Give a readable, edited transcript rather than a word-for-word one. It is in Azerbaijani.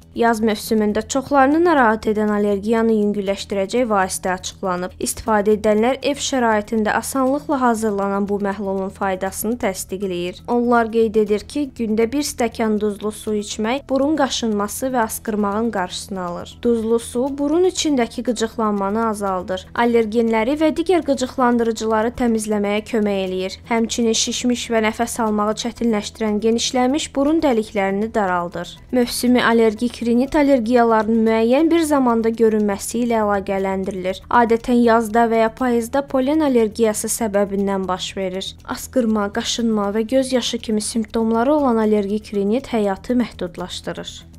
Yaz mövsümündə çoxlarını narahat edən allergiyanı yüngülləşdirəcək vasitə açıqlanıb. İstifadə edənlər ev şəraitində asanlıqla hazırlanan bu məhlulun faydasını təsdiqləyir. Onlar qeyd edir ki, gündə 1 stəkan duzlu su içmək burun qaşınması və askırmağın qarşısını alır. Duzlu su burun içindəki qıcıqlanmanı azaldır. Allergenləri və digər qıcıqlandırıcıları təmizləməyə kömək eləyir. Həmçinin şişmiş və nəfəs almağı çətinləşdirən genişlənmiş burun dəliklərini daraldır. Mövsümi allergik rinit allergiyalarının müəyyən bir zamanda görünməsi ilə əlaqələndirilir. Adətən yazda və ya payızda polen allergiyası səbəbindən baş verir. Askırma, qaşınma və göz yaşı kimi simptomları olan allergik rinit həyatı məhdudlaşdırır.